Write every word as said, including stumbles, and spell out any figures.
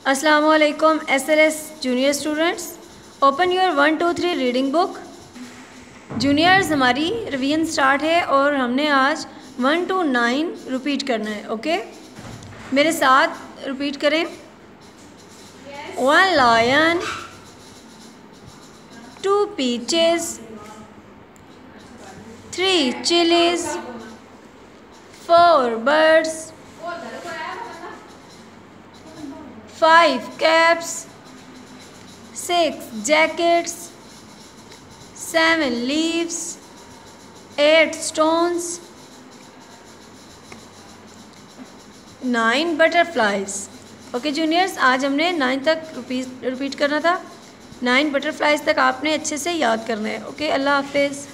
Assalamualaikum S L S junior students. Open your one two three reading book. Juniors हमारी revision start है और हमने आज one two nine repeat करना है। ओके, मेरे साथ रिपीट करें। One lion, two peaches, three chillies, four birds, five caps, six jackets, seven leaves, eight stones, nine butterflies. Okay juniors, आज हमने नाइन तक रिपीट रिपीट करना था। नाइन बटरफ्लाइज तक आपने अच्छे से याद करना है। ओके, अल्लाह हाफिज़।